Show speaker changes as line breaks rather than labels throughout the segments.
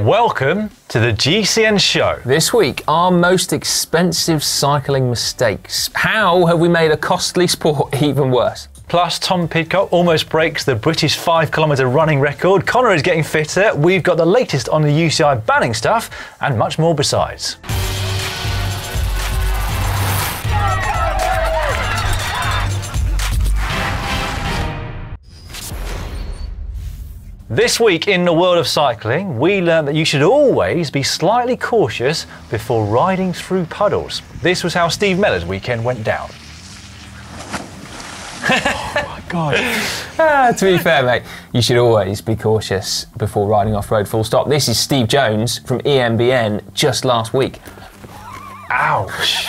Welcome to the GCN Show.
This week, our most expensive cycling mistakes. How have we made a costly sport even worse?
Plus, Tom Pidcock almost breaks the British 5 kilometre running record. Connor is getting fitter. We've got the latest on the UCI banning stuff and much more besides. This week in the world of cycling, we learned that you should always be slightly cautious before riding through puddles. This was how Steve Miller's weekend went down.
Oh my God. To be fair, mate, you should always be cautious before riding off-road, full stop. This is Steve Jones from EMBN just last week.
Ouch.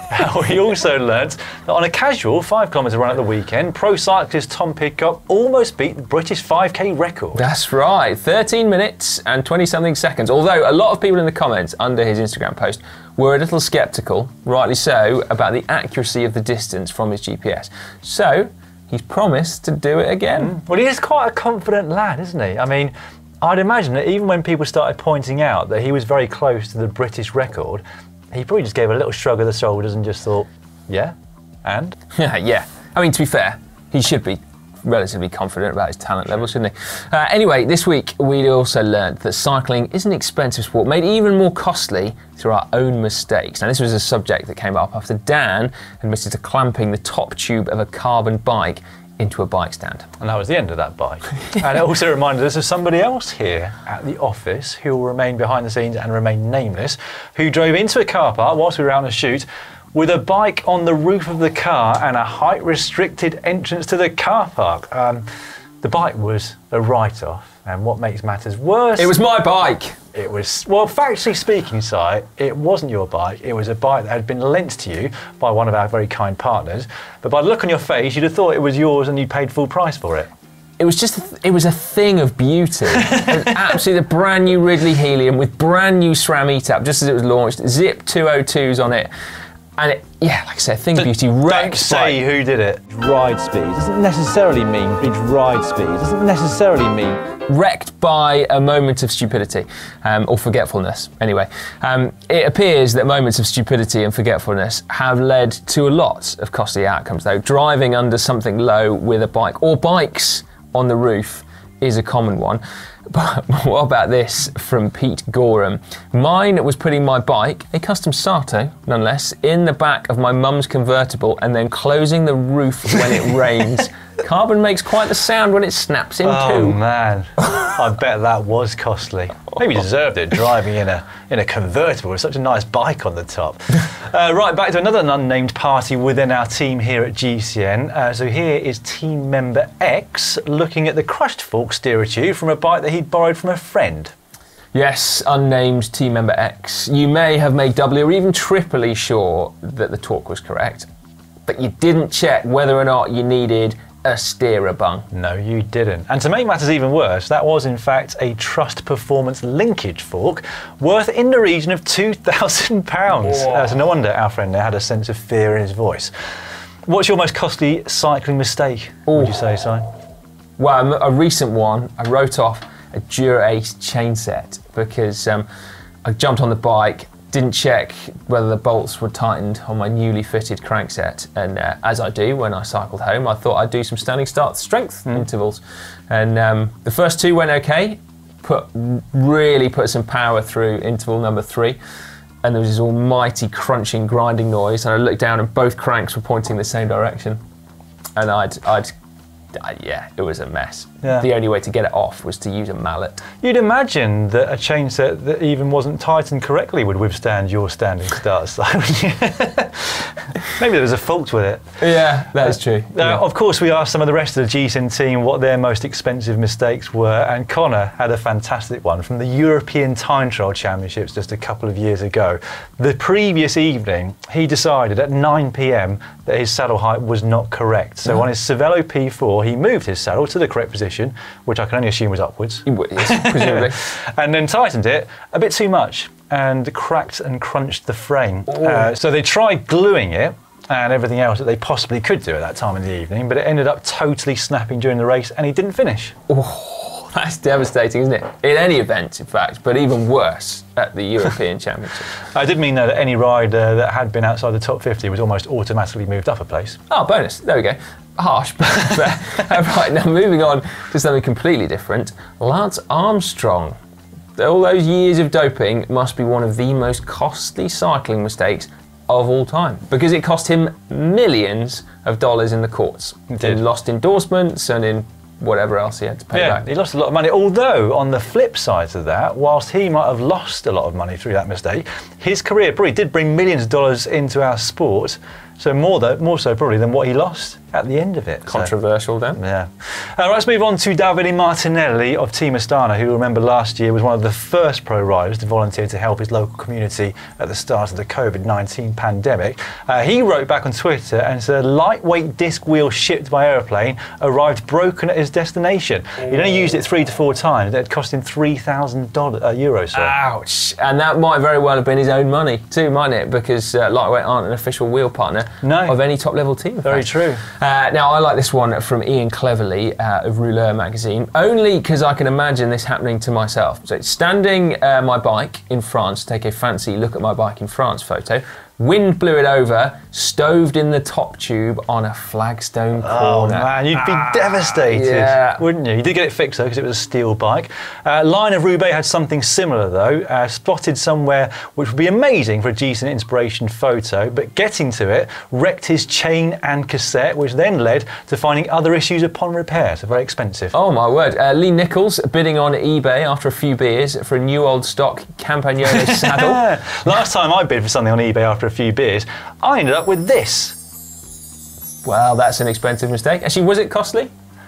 We also learnt that on a casual 5 kilometre run at the weekend, pro cyclist Tom Pidcock almost beat the British 5k record.
That's right, 13 minutes and 20-something seconds. Although a lot of people in the comments under his Instagram post were a little sceptical, rightly so, about the accuracy of the distance from his GPS. So he's promised to do it again.
Well, he is quite a confident lad, isn't he? I mean, I'd imagine that even when people started pointing out that he was very close to the British record, he probably just gave a little shrug of the shoulders and just thought, yeah, and?
Yeah. I mean, to be fair, he should be relatively confident about his talent level, shouldn't he? Anyway, this week we also learned that cycling is an expensive sport, made even more costly through our own mistakes. Now, this was a subject that came up after Dan admitted to clamping the top tube of a carbon bike into a bike stand.
And that was the end of that bike. And it also reminded us of somebody else here at the office who will remain behind the scenes and remain nameless, who drove into a car park whilst we were out on a shoot with a bike on the roof of the car and a height-restricted entrance to the car park. The bike was a write-off, and what makes matters worse...
It was my bike!
It was, well, factually speaking, Si, it wasn't your bike. It was a bike that had been lent to you by one of our very kind partners. But by the look on your face, you'd have thought it was yours and you paid full price for it.
It was just, it was a thing of beauty. Absolutely, the brand new Ridley Helium with brand new SRAM E-Tap, just as it was launched, Zip 202s on it. And it, yeah, like I said, thing of beauty.
Don't say who did it.
Ride speed doesn't necessarily mean it's ride speed. Doesn't necessarily mean
wrecked by a moment of stupidity or forgetfulness. Anyway, it appears that moments of stupidity and forgetfulness have led to a lot of costly outcomes, though. Driving under something low with a bike or bikes on the roof is a common one. But what about this from Pete Gorham? Mine was putting my bike, a custom Sato nonetheless, in the back of my mum's convertible and then closing the roof when it rains. Carbon makes quite the sound when it snaps in two.
Oh man, I bet that was costly. Maybe you deserved it, driving in a convertible with such a nice bike on the top. Right, back to another unnamed party within our team here at GCN. So here is team member X looking at the crushed fork steerer tube from a bike that he'd borrowed from a friend.
Yes, unnamed team member X. You may have made doubly or even triply sure that the torque was correct, but you didn't check whether or not you needed a steerer bung. No,
you didn't. And to make matters even worse, that was in fact a Trust Performance linkage fork worth in the region of £2,000. So no wonder our friend there had a sense of fear in his voice. What's your most costly cycling mistake, would you say, Si?
Well, a recent one, I wrote off a Dura-Ace chain set because I jumped on the bike, didn't check whether the bolts were tightened on my newly fitted crankset, and as I do when I cycled home, I thought I'd do some standing start strength intervals, and the first two went okay, really put some power through interval number 3, and there was this almighty crunching, grinding noise, and I looked down and both cranks were pointing the same direction, and yeah, it was a mess. Yeah. The only way to get it off was to use a mallet.
You'd imagine that a chain set that even wasn't tightened correctly would withstand your standing starts. Maybe there was a fault with it.
Yeah, that is true.
Of course, we asked some of the rest of the GCN team what their most expensive mistakes were, and Connor had a fantastic one from the European Time Trial Championships just a couple of years ago. The previous evening, he decided at 9 PM that his saddle height was not correct. So on his Cervelo P4, he moved his saddle to the correct position, which I can only assume was upwards.
Yes, presumably.
And then tightened it a bit too much and cracked and crunched the frame. So they tried gluing it and everything else that they possibly could do at that time in the evening, but it ended up totally snapping during the race and he didn't finish.
That's devastating, isn't it? In any event, in fact, but even worse at the European Championship.
I did mean though that any rider that had been outside the top 50 was almost automatically moved up a place.
Oh, bonus. There we go. Harsh, but right, now moving on to something completely different. Lance Armstrong. All those years of doping must be one of the most costly cycling mistakes of all time, because it cost him millions of dollars in the courts. In lost endorsements and in whatever else he had to pay back.
He lost a lot of money, although on the flip side of that, whilst he might have lost a lot of money through that mistake, his career probably did bring millions of dollars into our sport, so more so probably than what he lost at the end of it.
Controversial then.
Yeah. Let's move on to Davide Martinelli of Team Astana, who, remember, last year was one of the first pro riders to volunteer to help his local community at the start of the COVID-19 pandemic. He wrote back on Twitter and said a lightweight disc wheel shipped by aeroplane arrived broken at his destination. He'd only used it 3 to 4 times. It cost him €3,000.
Ouch. And that might very well have been his own money too, mightn't it? Because lightweight aren't an official wheel partner of any top level team.
Very true.
Now, I like this one from Ian Cleverly of Rouleur magazine, only because I can imagine this happening to myself. So, standing my bike in France, take a fancy look at my bike in France photo, wind blew it over, stoved in the top tube on a flagstone corner.
Oh man, you'd be devastated, wouldn't you? You did get it fixed though, because it was a steel bike. Line of Roubaix had something similar though, spotted somewhere which would be amazing for a GCN inspiration photo, but getting to it wrecked his chain and cassette, which then led to finding other issues upon repair, so very expensive.
Oh my word. Lee Nichols bidding on eBay after a few beers for a new old stock Campagnolo saddle.
Last time I bid for something on eBay after a few beers, I ended up with this.
Well, that's an expensive mistake. Actually, was it costly?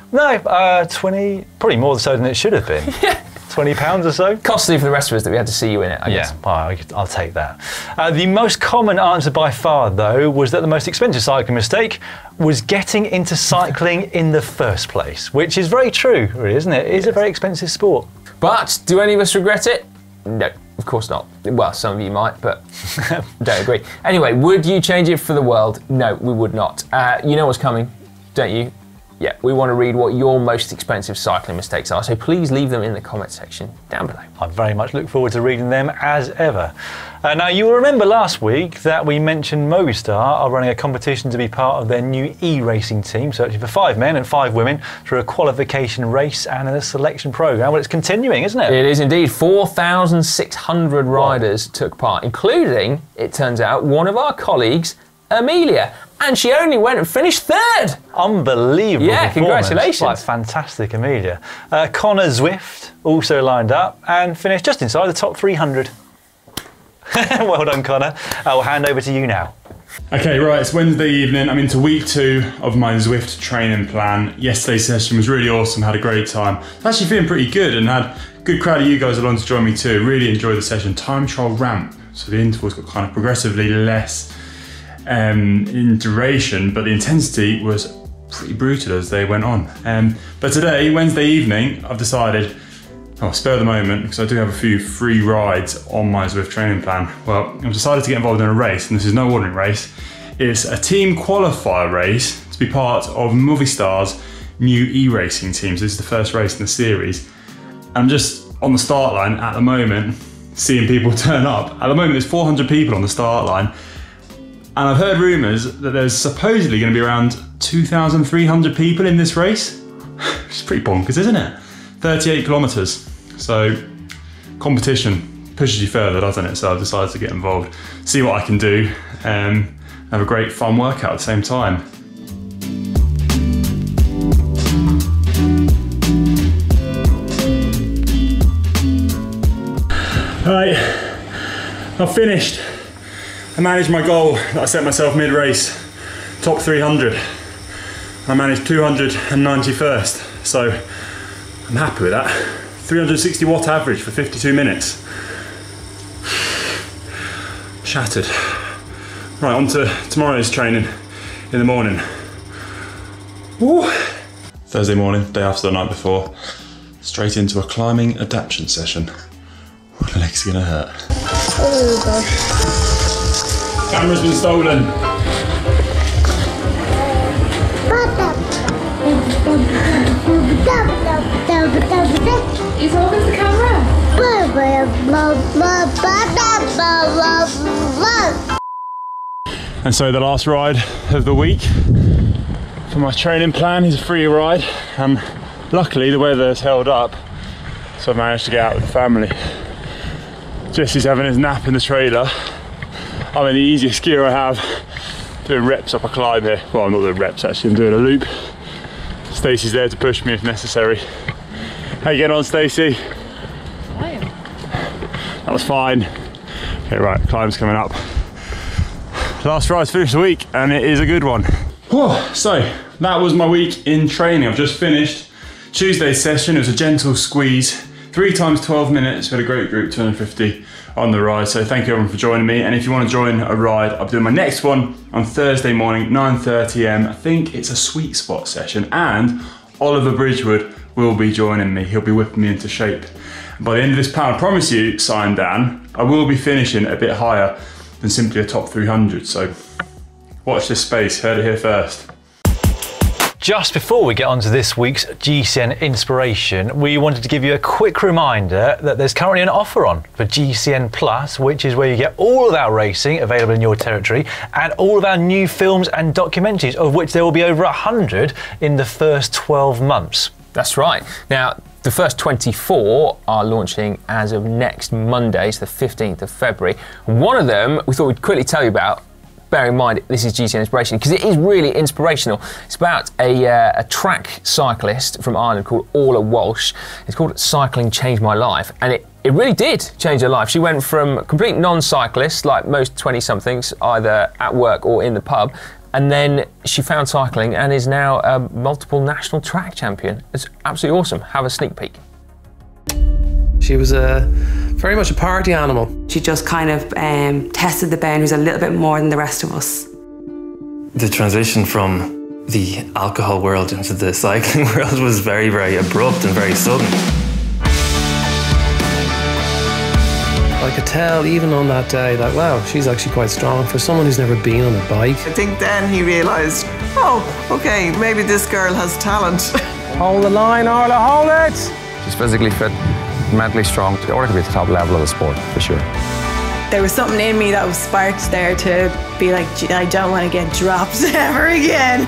No, 20, probably more so than it should have been. £20 or so.
Costly for the rest of us that we had to see you in it, I guess.
Yeah, I'll take that. The most common answer by far, though, was that the most expensive cycling mistake was getting into cycling in the first place, which is very true, really, isn't it? It is a very expensive sport.
But do any of us regret it? No, of course not. Well, some of you might, but don't agree. Anyway, would you change it for the world? No, we would not. You know what's coming, don't you? Yeah, we want to read what your most expensive cycling mistakes are, so please leave them in the comment section down below.
I very much look forward to reading them as ever. Now, you will remember last week that we mentioned Movistar are running a competition to be part of their new e-racing team, searching for 5 men and 5 women through a qualification race and a selection programme. Well, it's continuing, isn't it?
It is indeed. 4,600 riders took part, including, it turns out, one of our colleagues, Amelia. And she only went and finished 3rd.
Unbelievable.
Yeah, congratulations.
Like, fantastic, Amelia. Connor Zwift also lined up and finished just inside the top 300. Well done, Connor. I will hand over to you now.
Okay, right, it's Wednesday evening. I'm into week 2 of my Zwift training plan. Yesterday's session was really awesome, had a great time. I'm actually feeling pretty good and had a good crowd of you guys along to join me too. Really enjoyed the session. Time trial ramp, so the intervals got kind of progressively less in duration, but the intensity was pretty brutal as they went on. But today, Wednesday evening, I've decided, spare the moment, because I do have a few free rides on my Zwift training plan. Well, I've decided to get involved in a race, and this is no ordinary race. It's a team qualifier race to be part of Movistar's new e-racing team. So this is the first race in the series. I'm just on the start line at the moment, seeing people turn up. At the moment, there's 400 people on the start line. And I've heard rumours that there's supposedly going to be around 2,300 people in this race. It's pretty bonkers, isn't it? 38 kilometres. So competition pushes you further, doesn't it? So I've decided to get involved, see what I can do, have a great fun workout at the same time. Right, I've finished. I managed my goal that I set myself mid-race, top 300. I managed 291st, so I'm happy with that. 360 watt average for 52 minutes. Shattered. Right, on to tomorrow's training in the morning. Woo. Thursday morning, day after the night before, straight into a climbing adaptation session. My leg's gonna hurt.
Oh gosh.
Camera's been stolen. And so the last ride of the week for my training plan is a free ride. Luckily the weather's held up, so I've managed to get out with the family. Jesse's having his nap in the trailer. I'm in the easiest gear I have, doing reps up a climb here. Well, I'm not doing reps actually, I'm doing a loop. Stacey's there to push me if necessary. How you getting on, Stacey?
Fine.
That was fine. Okay, right, climb's coming up. Last ride's finished the week, and it is a good one. Whew, so, that was my week in training. I've just finished Tuesday's session. It was a gentle squeeze, 3 times 12 minutes. We had a great group, 250 on the ride. So thank you everyone for joining me. And if you want to join a ride, I'll be doing my next one on Thursday morning, 9:30 am. I think it's a sweet spot session, and Oliver Bridgewood will be joining me. He'll be whipping me into shape. And by the end of this plan, I promise you, Sign Dan, I will be finishing a bit higher than simply a top 300. So watch this space, heard it here first.
Just before we get on to this week's GCN Inspiration, we wanted to give you a quick reminder that there's currently an offer on for GCN Plus, which is where you get all of our racing available in your territory and all of our new films and documentaries, of which there will be over 100 in the first 12 months.
That's right. Now, the first 24 are launching as of next Monday, so the 15th of February. One of them we thought we'd quickly tell you about. Bear in mind, this is GCN Inspiration, because it is really inspirational. It's about a track cyclist from Ireland called Orla Walsh. It's called Cycling Changed My Life, and it really did change her life. She went from a complete non-cyclist, like most 20-somethings, either at work or in the pub, and then she found cycling and is now a multiple national track champion. It's absolutely awesome. Have a sneak peek.
She was very much a party animal.
She just kind of tested the boundaries a little bit more than the rest of us.
The transition from the alcohol world into the cycling world was very, very abrupt and very sudden.
I could tell even on that day that, wow, she's actually quite strong for someone who's never been on a bike.
I think then he realised, oh, okay, maybe this girl has talent.
Hold the line, Orla, hold it!
She's physically fit, mentally strong. Orla could be at the top level of the sport, for sure.
There was something in me that was sparked there to be like, I don't want to get dropped ever again.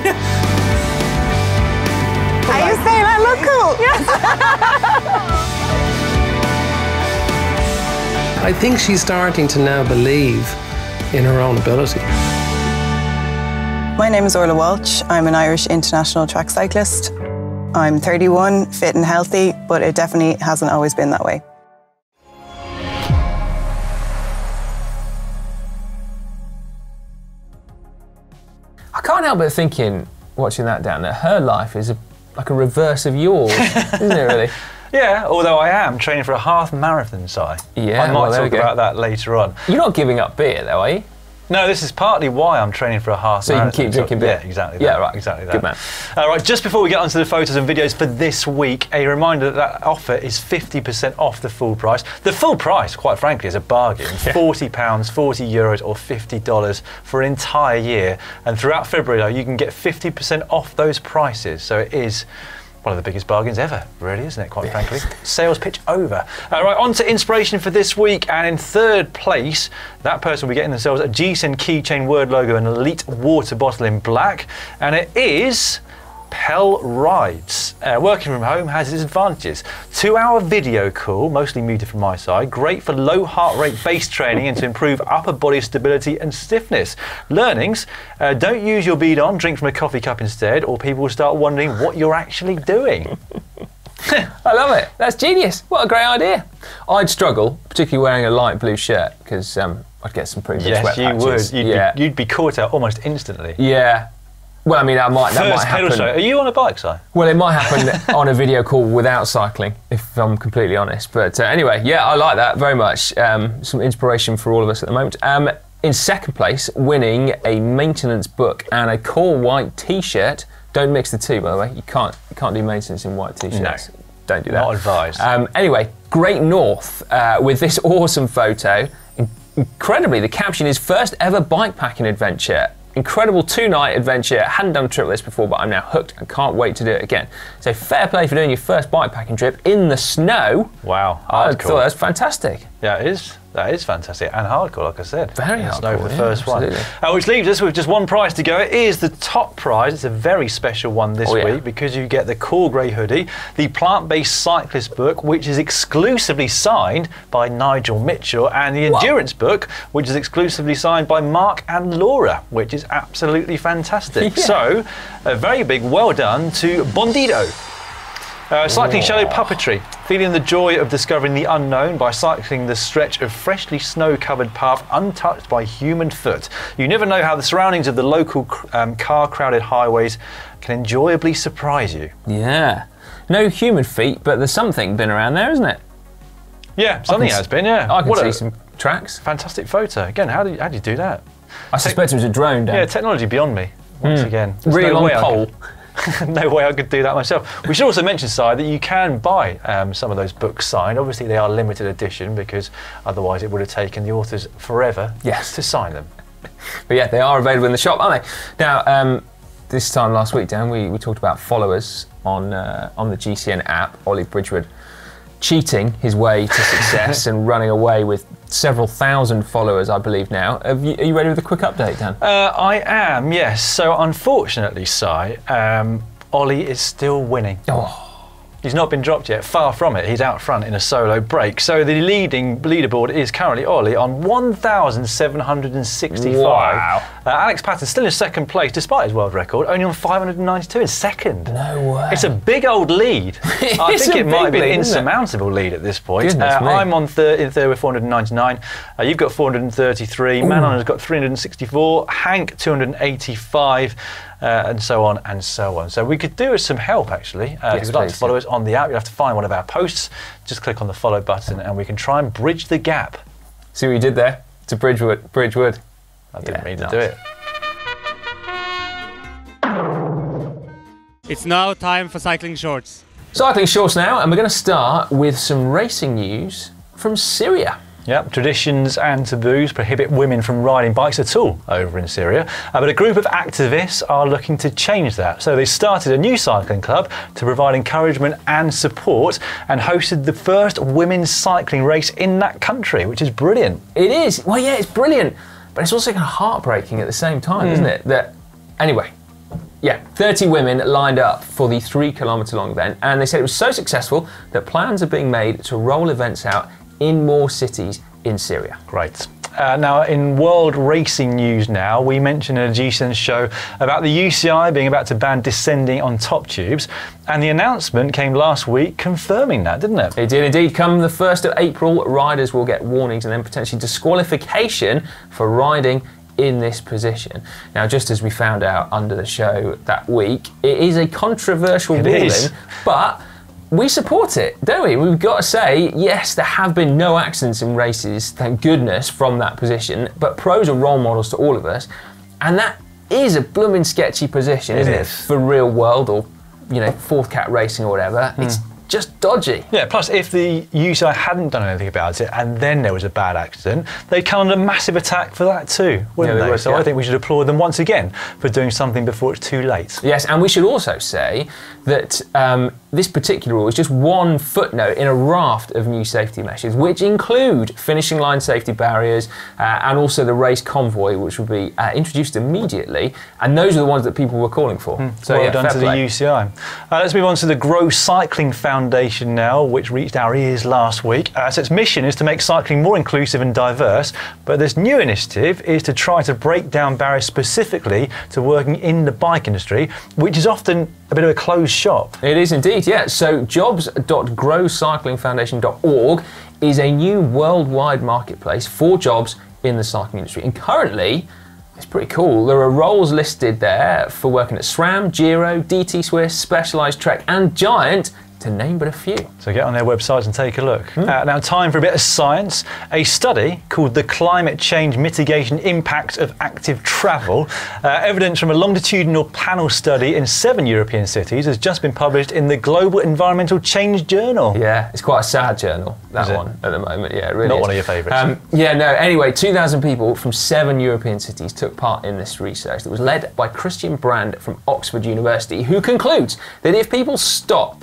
Are you saying I look cool? Yes.
I think she's starting to now believe in her own ability.
My name is Orla Walsh. I'm an Irish international track cyclist. I'm 31, fit and healthy, but it definitely hasn't always been that way.
I can't help but thinking, watching that down, that her life is like a reverse of yours, isn't it really?
Yeah, although I am training for a half marathon, Si.
Yeah,
I might talk about that later on.
You're not giving up beer though, are you?
No, this is partly why I'm training for a half marathon.
So you can keep drinking beer?
Yeah, exactly that.
Yeah, right.
Exactly that.
Good man.
All right, just before we get onto the photos and videos for this week, a reminder that offer is 50% off the full price. The full price, quite frankly, is a bargain. Yeah. £40, €40 or $50 for an entire year. And throughout February, though, you can get 50% off those prices. So it is one of the biggest bargains ever, really, isn't it, quite frankly? Sales pitch over. Right, on to inspiration for this week, and in third place, that person will be getting themselves a GCN keychain word logo and elite water bottle in black, and it is Pell Rides. Working from home has its advantages. 2-hour video call, mostly muted from my side, great for low heart rate base training and to improve upper body stability and stiffness. Learnings, don't use your bead on, drink from a coffee cup instead, or people will start wondering what you're actually doing.
I love it. That's genius. What a great idea. I'd struggle, particularly wearing a light blue shirt, because I'd get some pretty big sweat patches.
Yes, you would. You'd be caught out almost instantly.
Yeah. Well, I mean, that might happen.
Show. Are you on a bike, Si?
Well, it might happen on a video call without cycling, if I'm completely honest. But anyway, yeah, I like that very much. Some inspiration for all of us at the moment. In second place, winning a maintenance book and a Core White T-shirt. Don't mix the two, by the way. You can't do maintenance in white T-shirts. No, don't do that.
Not advised.
Anyway, Great North with this awesome photo. Incredibly, the caption is first ever bikepacking adventure. incredible 2-night adventure. I hadn't done a trip like this before, but I'm now hooked and can't wait to do it again. So fair play for doing your first bikepacking trip in the snow.
Wow,
I thought that's fantastic.
Yeah, it is. That is fantastic and hardcore, like I said.
Very hardcore.
Snow for the first one.
Absolutely.
Which leaves us with just one prize to go. It is the top prize. It's a very special one this week because you get the cool grey hoodie, the plant-based cyclist book, which is exclusively signed by Nigel Mitchell, and the endurance book, which is exclusively signed by Mark and Laura, which is absolutely fantastic. So, a very big well done to Bondido. Cycling Shallow Puppetry, feeling the joy of discovering the unknown by cycling the stretch of freshly snow-covered path untouched by human foot. You never know how the surroundings of the local car-crowded highways can enjoyably surprise you.
Yeah. No human feet, but there's something been around there, isn't it?
Yeah, something has been, yeah.
I can see some tracks.
Fantastic photo. Again, how do you do that?
I suspect it was a drone, Dan.
Yeah, technology beyond me, once again. There's
really long pole.
No way I could do that myself. We should also mention, Si, that you can buy some of those books signed. Obviously, they are limited edition because otherwise it would have taken the authors forever to sign them.
But yeah, they are available in the shop, aren't they? Now, this time last week, Dan, we talked about followers on the GCN app. Ollie Bridgewood cheating his way to success and running away with several thousand followers, I believe now. Are you ready with a quick update, Dan?
I am, yes. So unfortunately, Si, Ollie is still winning. He's not been dropped yet, far from it. He's out front in a solo break. So the leading leaderboard is currently Ollie on 1,765.
Wow.
Alex Patton's still in second place, despite his world record, only on 592 in second.
No way.
It's a big old lead. I think it might be an insurmountable lead at this point. I'm on in third with 499. You've got 433. Manon has got 364. Hank, 285. And so on and so on. So we could do with some help, actually. If you'd like to follow us on the app, you'll have to find one of our posts. Just click on the follow button and we can try and bridge the gap.
See what you did there? To Bridgewood.
I didn't mean to do it.
It's now time for Cycling Shorts.
Cycling Shorts now, and we're going to start with some racing news from Syria.
Yep, traditions and taboos prohibit women from riding bikes at all over in Syria. But a group of activists are looking to change that. So they started a new cycling club to provide encouragement and support and hosted the first women's cycling race in that country, which is brilliant.
It is. Well, yeah, it's brilliant. But it's also kind of heartbreaking at the same time, isn't it? Anyway, 30 women lined up for the 3-kilometre long event, and they said it was so successful that plans are being made to roll events out in more cities in Syria.
Great. Now, in world racing news now, we mentioned in a GCN show about the UCI being about to ban descending on top tubes, and the announcement came last week confirming that, didn't it?
It did indeed. Come the 1st of April, riders will get warnings and then potentially disqualification for riding in this position. Now, just as we found out under the show that week, it is a controversial ruling, but we support it, don't we? We've got to say, yes, there have been no accidents in races, thank goodness, from that position, but pros are role models to all of us, and that is a blooming sketchy position, isn't it? For real world or, fourth cat racing or whatever. It's just dodgy.
Yeah, plus if the UCI hadn't done anything about it and then there was a bad accident, they'd come under massive attack for that too, wouldn't they? So I think we should applaud them once again for doing something before it's too late.
Yes, and we should also say that this particular rule is just one footnote in a raft of new safety measures, which include finishing line safety barriers and also the race convoy, which will be introduced immediately. And those are the ones that people were calling for.
So well done to the UCI. Let's move on to the Grow Cycling Foundation now, which reached our ears last week. So its mission is to make cycling more inclusive and diverse, but this new initiative is to try to break down barriers specifically to working in the bike industry, which is often a bit of a closed shop.
It is indeed, yeah. So jobs.growcyclingfoundation.org is a new worldwide marketplace for jobs in the cycling industry. And currently, it's pretty cool. There are roles listed there for working at SRAM, Giro, DT Swiss, Specialized, Trek and Giant, to to name but a few.
So get on their websites and take a look. Now, time for a bit of science. A study called the Climate Change Mitigation Impact of Active Travel, evidence from a longitudinal panel study in 7 European cities, has just been published in the Global Environmental Change Journal.
Yeah, it's quite a sad journal, that one, at the moment. Yeah, it really
Not
is.
one of your favourites.
Yeah, no, anyway, 2,000 people from 7 European cities took part in this research that was led by Christian Brand from Oxford University, who concludes that if people swap,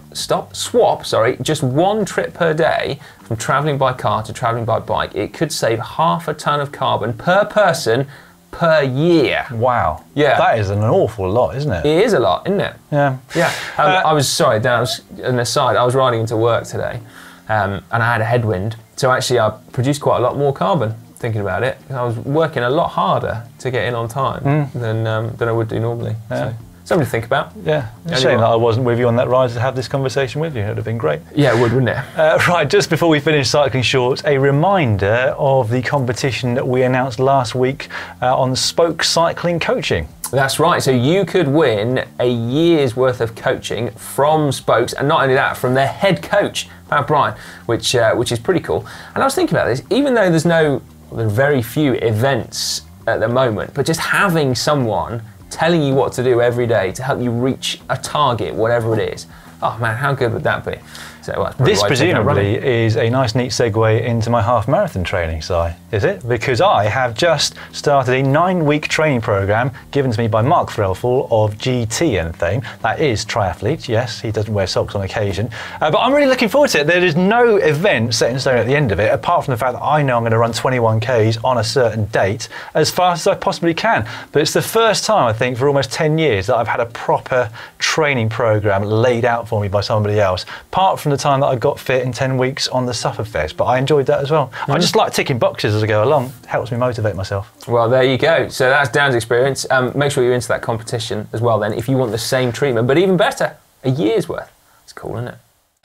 just one trip per day from travelling by car to travelling by bike, it could save 0.5 ton of carbon per person per year.
Wow.
Yeah.
That is an awful lot, isn't it?
It is a lot, isn't it?
Yeah.
Yeah. I was, sorry, Dan, an aside, I was riding into work today and I had a headwind. So actually I produced quite a lot more carbon, thinking about it. I was working a lot harder to get in on time than I would do normally.
Yeah.
So, something to think about.
Yeah, it's a shame that I wasn't with you on that ride to have this conversation with you. It would have been great.
Yeah, it would, wouldn't it?
Right, just before we finish Cycling Shorts, a reminder of the competition that we announced last week on Spoke Cycling Coaching.
That's right, so you could win a year's worth of coaching from Spokes, and not only that, from their head coach, Pav Bryan, which is pretty cool. And I was thinking about this, even though there are very few events at the moment, but just having someone telling you what to do every day to help you reach a target, whatever it is. Oh man, how good would that be? So, well, this
presumably is a nice neat segue into my half marathon training, Si, is it? Because I have just started a 9-week training program given to me by Mark Threlfall of GCN Fame. That is triathlete, yes, he doesn't wear socks on occasion. But I'm really looking forward to it. There is no event set in stone at the end of it, apart from the fact that I know I'm going to run 21 Ks on a certain date as fast as I possibly can. But it's the first time, I think, for almost 10 years that I've had a proper training program laid out for me by somebody else, apart from the time that I got fit in 10 weeks on the Sufferfest, but I enjoyed that as well. I just like ticking boxes as I go along. It helps me motivate myself.
Well, there you go. So that's Dan's experience. Make sure you're into that competition as well then, if you want the same treatment, but even better, a year's worth. It's cool, isn't it?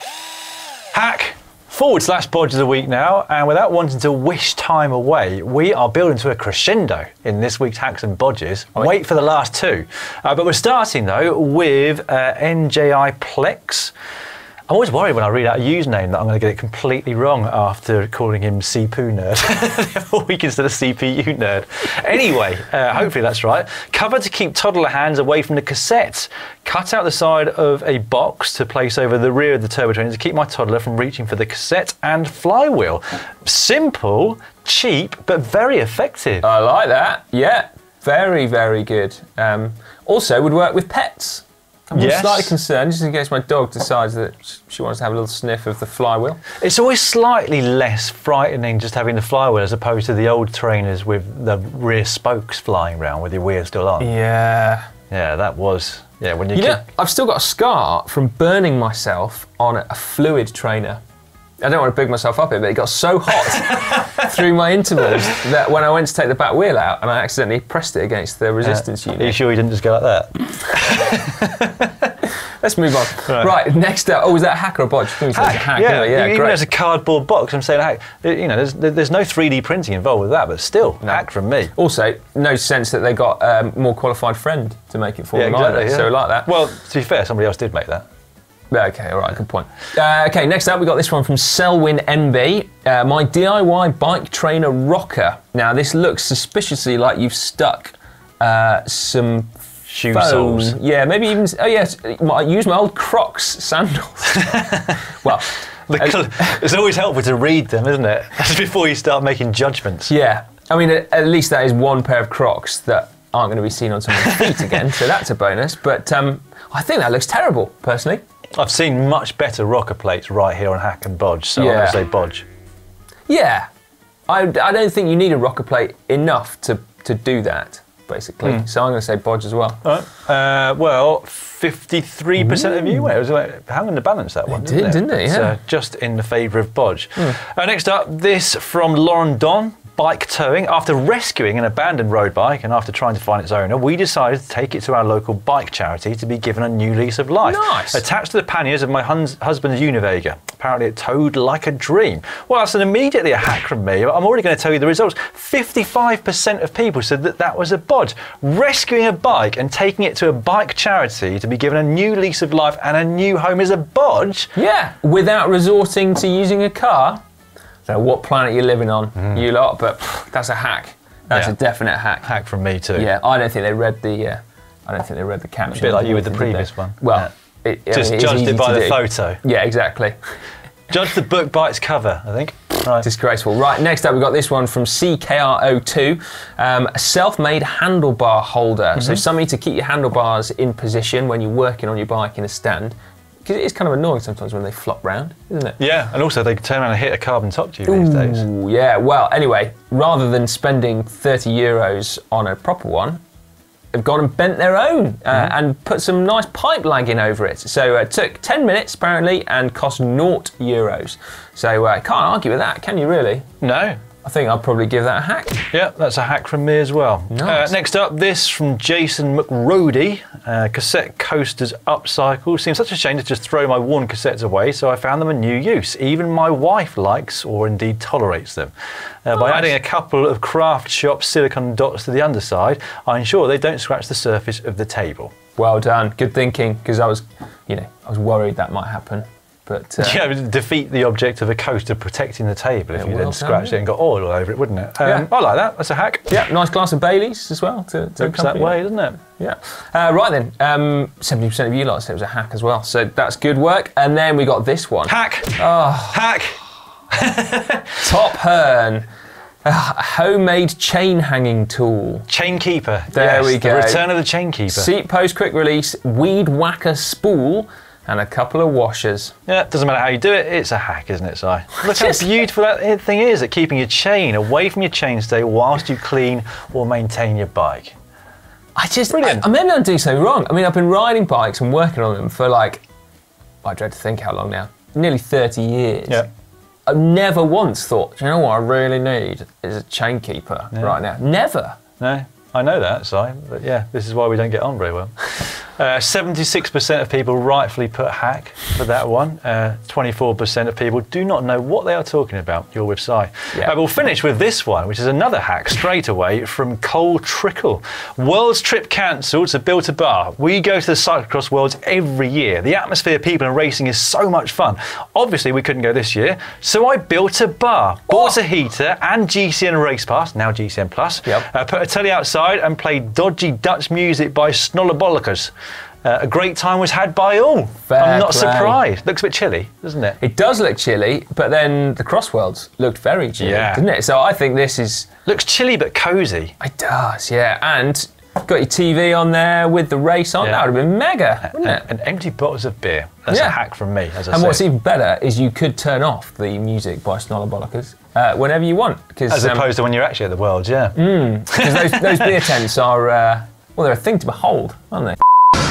Hack/Bodges of the week now, and without wanting to wish time away, we are building to a crescendo in this week's Hacks and Bodges. Wait for the last two. But we're starting though with NJI Plex. I'm always worried when I read out a username that I'm going to get it completely wrong after calling him CPU Nerd the other week instead of CPU Nerd. Anyway, hopefully that's right. Cover to keep toddler hands away from the cassette. Cut out the side of a box to place over the rear of the turbo trainer to keep my toddler from reaching for the cassette and flywheel. Simple, cheap, but very effective.
I like that. Yeah, very, very good. Also would work with pets. I'm slightly concerned, just in case my dog decides that she wants to have a little sniff of the flywheel.
It's always slightly less frightening just having the flywheel as opposed to the old trainers with the rear spokes flying around with your wheel still on.
Yeah.
Yeah, that was... Yeah, when
you know, I've still got a scar from burning myself on a fluid trainer. I don't want to big myself up here, but it got so hot through my intervals that when I went to take the back wheel out and I accidentally pressed it against the resistance unit.
Are you sure you didn't just go like that?
Let's move on. Right, next up. Oh, was that a hack or a bodge? I think it was a hack.
Yeah,
anyway.
Even as a cardboard box, I'm saying hack. You know, there's no 3D printing involved with that, but still, hack from me.
Also, no sense that they got a more qualified friend to make it for them
exactly,
either. So we like that.
Well, to be fair, somebody else did make that.
Okay, all right, good point. Okay, next up we got this one from Selwyn MB. My DIY bike trainer rocker. Now this looks suspiciously like you've stuck some
shoe soles.
Yeah, maybe even. Oh yes, I use my old Crocs sandals. Well,
it's always helpful to read them, isn't it? Before you start making judgments.
Yeah, I mean at least that is one pair of Crocs that aren't going to be seen on someone's feet again, so that's a bonus. But I think that looks terrible, personally.
I've seen much better rocker plates right here on Hack and Bodge, so I'm going to say Bodge.
Yeah, I don't think you need a rocker plate enough to do that, basically. So I'm going to say Bodge as well.
All right. Well, 53% of you went. It was hanging to balance that one, didn't it?
Yeah.
It's just in the favour of Bodge. Next up, this from Lauren Don. bike towing. After rescuing an abandoned road bike and after trying to find its owner, we decided to take it to our local bike charity to be given a new lease of life.
Nice. Attached
to the panniers of my husband's Univega. Apparently it towed like a dream. Well, that's immediately a hack from me. I'm already going to tell you the results. 55% of people said that that was a bodge. Rescuing a bike and taking it to a bike charity to be given a new lease of life and a new home is a bodge?
Yeah, without resorting to using a car. I don't know what planet you're living on, you lot, but that's a hack. That's a definite hack.
Hack from me too.
Yeah, I don't think they read the. I don't think they read the caption.
A bit like you with the previous one.
Well,
just judged it by the photo.
Yeah, exactly.
Judge the book by its cover, I think. Right.
Disgraceful. Right, next up we've got this one from CKRO2, a self-made handlebar holder. So something to keep your handlebars in position when you're working on your bike in a stand. Because it is kind of annoying sometimes when they flop round, isn't it?
Yeah, and also they turn around and hit a carbon top tube these days.
Yeah, well, anyway, rather than spending 30 euros on a proper one, they've gone and bent their own and put some nice pipe lagging over it. So it took 10 minutes apparently and cost €0. So can't argue with that, can you really?
No.
I think I'll probably give that a hack.
Yeah, that's a hack from me as well.
Nice.
Next up, this from Jason McRody. Cassette coasters upcycle. Seems such a shame to just throw my worn cassettes away, so I found them a new use. Even my wife likes or indeed tolerates them. By adding a couple of craft shop silicone dots to the underside, I ensure they don't scratch the surface of the table.
Well done. Good thinking, because I was worried that might happen. But,
yeah, it would defeat the object of a coaster protecting the table if you then scratched it and got oil all over it, wouldn't it? I like that. That's a hack.
Yeah, nice glass of Baileys as well.
Looks that way, doesn't it?
Yeah. Right then, 70% of you lot said it was a hack as well. So that's good work. And then we got this one.
Hack.
Oh.
Hack.
Top Hearn. A homemade chain hanging tool.
Chain keeper.
There we go.
The return of the chain keeper.
Seat post quick release, weed whacker spool, and a couple of washers.
Yeah, it doesn't matter how you do it, it's a hack, isn't it, Si? Look how beautiful that thing is at keeping your chain away from your chainstay whilst you clean or maintain your bike. Brilliant.
Maybe I'm doing something wrong. I mean, I've been riding bikes and working on them for I dread to think how long now. Nearly 30 years.
Yeah.
I've never once thought, do you know what I really need is a chain keeper right now. Never.
No, I know that, Si, but yeah, this is why we don't get on very well. 76% of people rightfully put hack for that one. 24% of people do not know what they are talking about. You're with Si.
Yeah.
We'll finish with this one, which is another hack straight away from Cole Trickle. World's trip cancelled to build a bar. We go to the cyclocross worlds every year. The atmosphere, people and racing is so much fun. Obviously, we couldn't go this year, so I built a bar, bought a heater and GCN Race Pass, now GCN Plus.
Yep.
Put a telly outside and played dodgy Dutch music by Snollebollekers. A great time was had by all. I'm not surprised. Looks a bit chilly, doesn't it?
It does look chilly, but then the Crossworlds looked very chilly, didn't it? So I think this is...
Looks chilly but cosy.
It does, yeah. And got your TV on there with the race on. That would have been mega, wouldn't it?
And empty bottles of beer. That's a hack from me, as I said.
And what's even better is you could turn off the music by Snollebollekers whenever you want.
As opposed to when you're actually at the Worlds, yeah.
Because those beer tents are, well, they're a thing to behold, aren't they?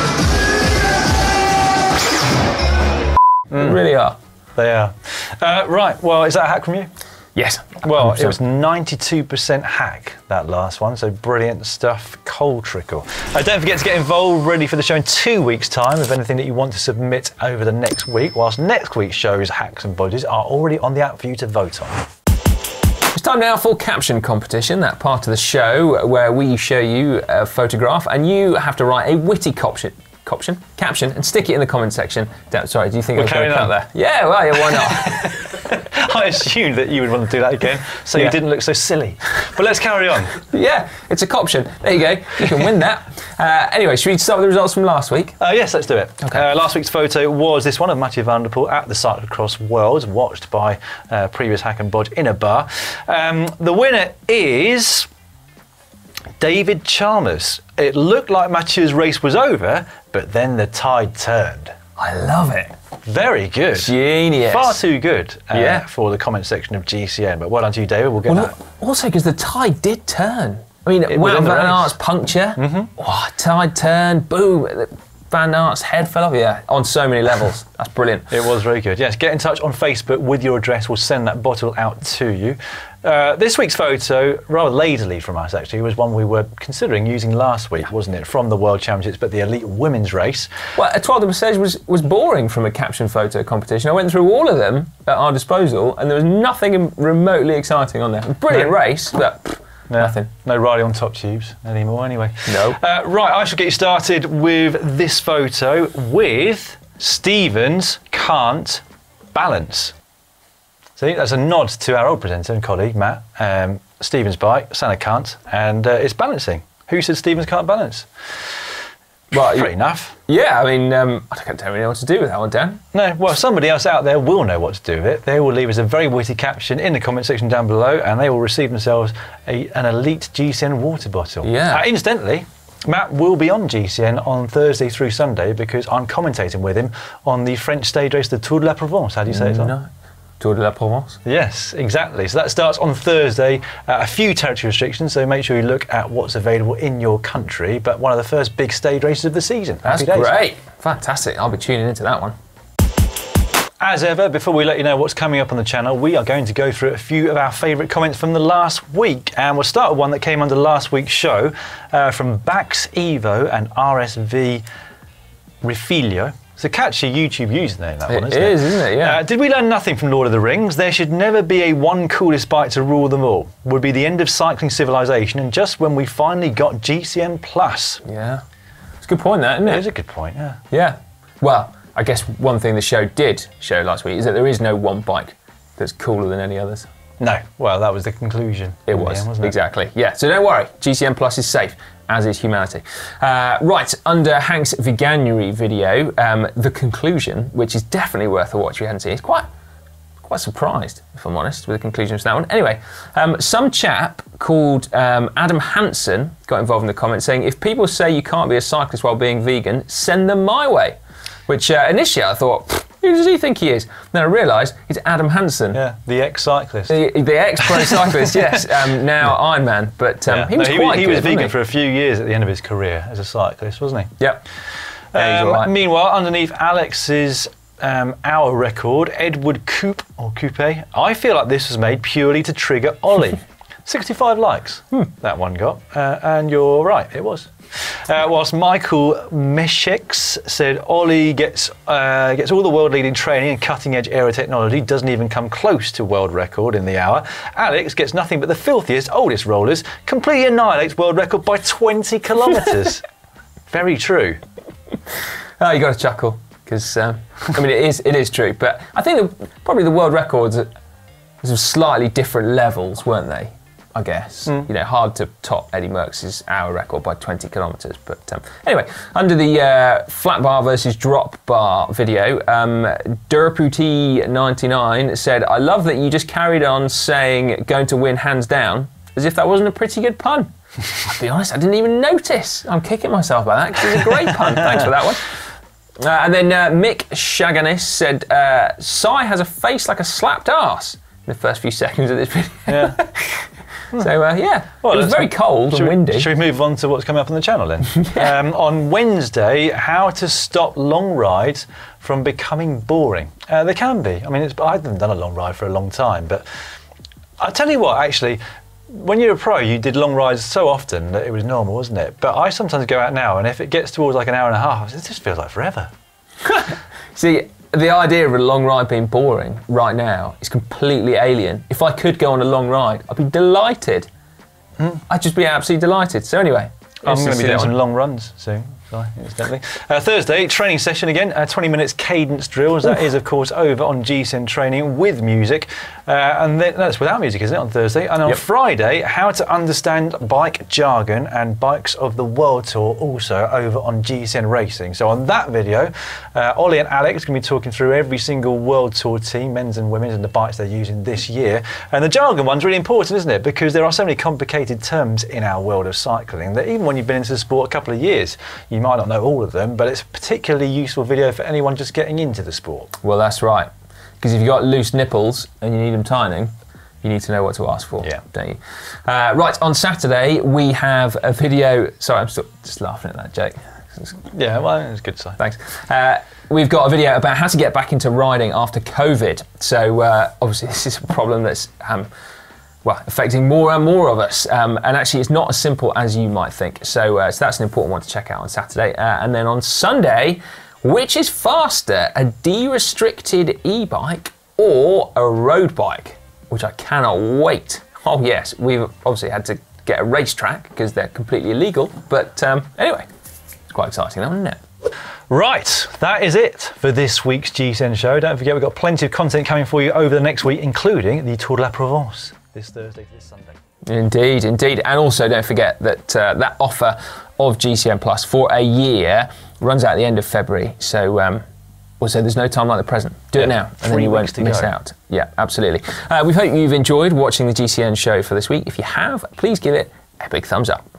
They really are.
They are. Right, well, is that a hack from you?
Yes.
Well, it was 92% hack, that last one, so brilliant stuff. Cole Trickle. Don't forget to get involved, ready for the show in 2 weeks' time with anything that you want to submit over the next week, whilst next week's show's hacks and bodges are already on the app for you to vote on.
It's time now for caption competition, that part of the show where we show you a photograph and you have to write a witty caption and stick it in the comment section. Sorry, do you think I was going to cut there? Yeah, well, yeah, why not?
I assumed that you would want to do that again, so you didn't look so silly. But let's carry on.
Yeah, it's a caption. There you go. You can win that. Anyway, should we start with the results from last week?
Yes, let's do it.
Okay.
Last week's photo was this one of Mathieu van der Poel at the Cyclocross Worlds, watched by previous hack and bodge in a bar. The winner is David Chalmers. It looked like Mathieu's race was over, but then the tide turned.
I love it.
Very good.
Genius.
Far too good for the comment section of GCN, but well done to you, David. We'll get that.
Also, because the tide did turn. I mean, Van Aert's puncture, tide turned, boom, Van Aert's head fell off. On so many levels. That's brilliant.
It was very good. Yes, get in touch on Facebook with your address. We'll send that bottle out to you. This week's photo, rather lazily from us actually, was one we were considering using last week, wasn't it? From the World Championships, but the elite women's race.
Well, Etoile de Passage was boring from a caption photo competition. I went through all of them at our disposal, and there was nothing remotely exciting on there. Brilliant race, but nothing.
No riding on top tubes anymore, anyway.
No.
Right, I shall get you started with this photo with Stevens can't balance. See, that's a nod to our old presenter and colleague, Matt. Stevens' bike, Santa can't, and it's balancing. Who said Stevens can't balance? Well, fair enough.
Yeah, I mean, I don't really know what to do with that one, Dan.
No, well, somebody else out there will know what to do with it. They will leave us a very witty caption in the comment section down below, and they will receive themselves an elite GCN water bottle.
Yeah.
Incidentally, Matt will be on GCN on Thursday through Sunday because I'm commentating with him on the French stage race, the Tour de la Provence. How do you say it?
No. Tour de la Provence?
Yes, exactly. So that starts on Thursday. A few territory restrictions, so make sure you look at what's available in your country. But one of the first big stage races of the season.
That's great. Fantastic. I'll be tuning into that one.
As ever, before we let you know what's coming up on the channel, we are going to go through a few of our favourite comments from the last week. And we'll start with one that came under last week's show from Bax Evo and RSV Refilio. It's a catchy YouTube username, that one, isn't it?
It is, isn't it? Yeah.
Did we learn nothing from Lord of the Rings? There should never be a one coolest bike to rule them all. Would be the end of cycling civilization, and just when we finally got GCN Plus.
Yeah. It's a good point, that, isn't it?
It is a good point, yeah.
Yeah. Well, I guess one thing the show did show last week is that there is no one bike that's cooler than any others.
No. Well, that was the conclusion.
It was,
wasn't it?
Exactly. Yeah. So don't worry, GCN Plus is safe, as is humanity. Right, under Hank's Veganuary video, the conclusion, which is definitely worth a watch if you hadn't seen it, quite surprised, if I'm honest, with the conclusion of that one. Anyway, some chap called Adam Hansen got involved in the comments saying, if people say you can't be a cyclist while being vegan, send them my way. Which initially I thought, who does he think he is? Then I realised it's Adam Hansen.
Yeah, the ex-cyclist.
The ex-pro cyclist, yes. Now Ironman, but he was quite good.
He was vegan for a few years at the end of his career as a cyclist, wasn't he?
Yep. Right.
Meanwhile, underneath Alex's hour record, Edward Coupe, I feel like this was made purely to trigger Ollie. 65 likes, that one got, and you're right, it was. Whilst Michael Meshex said Ollie gets all the world-leading training and cutting-edge aero technology, doesn't even come close to world record in the hour. Alex gets nothing but the filthiest, oldest rollers, completely annihilates world record by 20 kilometres. Very true.
Oh, you got to chuckle because I mean it is true, but I think probably the world records are slightly different levels, weren't they? I guess. You know, hard to top Eddie Merckx's hour record by 20 kilometres. But anyway, under the flat bar versus drop bar video, Durputi99 said, I love that you just carried on saying going to win hands down, as if that wasn't a pretty good pun. I'll be honest, I didn't even notice. I'm kicking myself by that because it's a great pun. Thanks for that one. And then Mick Shaganis said, Sai has a face like a slapped arse in the first few seconds of this video. Yeah. So, yeah, well, it was very cold and windy.
Should we move on to what's coming up on the channel then? Yeah. On Wednesday, how to stop long rides from becoming boring. They can be. I mean, I haven't done a long ride for a long time, but I'll tell you what, actually, when you're a pro, you did long rides so often that it was normal, wasn't it? But I sometimes go out now, and if it gets towards like an hour and a half, it just feels like forever.
See, the idea of a long ride being boring right now is completely alien. If I could go on a long ride, I'd be delighted. I'd just be absolutely delighted. So anyway,
I'm going to be doing some long runs soon. Incidentally. Thursday, training session again, 20 minutes cadence drills. That is, of course, over on GCN Training with music. And then that's without music, isn't it, on Thursday? And on Friday, how to understand bike jargon and bikes of the World Tour, also over on GCN Racing. So on that video, Ollie and Alex are going to be talking through every single World Tour team, men's and women's, and the bikes they're using this year. And the jargon one's really important, isn't it? Because there are so many complicated terms in our world of cycling that even when you've been into the sport a couple of years, you might not know all of them, but it's a particularly useful video for anyone just getting into the sport.
Well, that's right. Because if you've got loose nipples and you need them tightening, you need to know what to ask for, don't you? Right, on Saturday, we have a video... Sorry, I'm still just laughing at that joke.
Yeah, well, it's good to say.
Thanks. We've got a video about how to get back into riding after COVID. So, obviously, this is a problem that's... well, affecting more and more of us. And actually, it's not as simple as you might think. So that's an important one to check out on Saturday. And then on Sunday, which is faster, a de-restricted e-bike or a road bike? Which I cannot wait. Oh yes, we've obviously had to get a racetrack because they're completely illegal. But anyway, it's quite exciting, isn't it?
Right, that is it for this week's GCN show. Don't forget, we've got plenty of content coming for you over the next week, including the Tour de la Provence this Thursday to this Sunday.
Indeed, indeed. And also don't forget that that offer of GCN Plus for a year runs out at the end of February. So also there's no time like the present. Do it now and then you won't miss out. Yeah, absolutely. We hope you've enjoyed watching the GCN show for this week. If you have, please give it a big thumbs up.